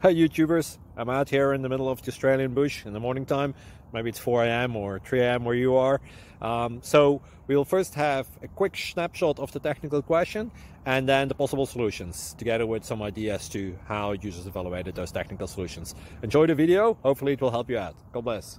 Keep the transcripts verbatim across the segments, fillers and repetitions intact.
Hi YouTubers, I'm out here in the middle of the Australian bush in the morning time. Maybe it's four A M or three A M where you are. Um, so we'll first have a quick snapshot of the technical question and then the possible solutions, together with some ideas to how users evaluated those technical solutions. Enjoy the video, hopefully it will help you out. God bless.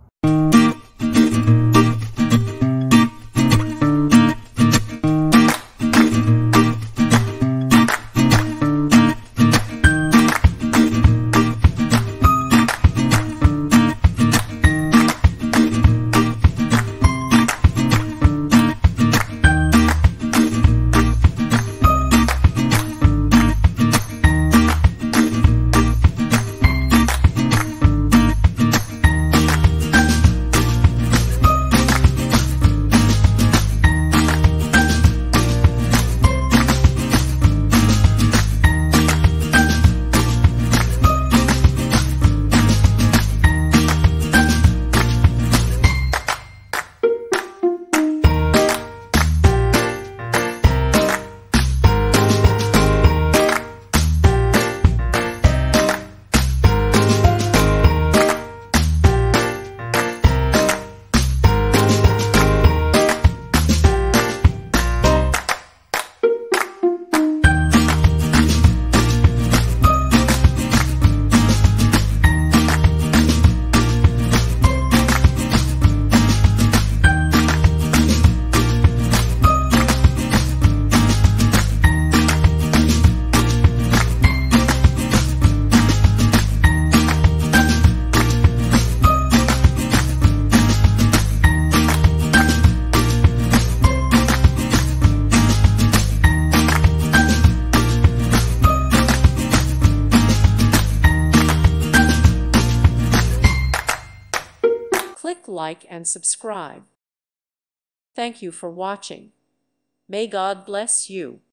Click like and subscribe. Thank you for watching. May God bless you.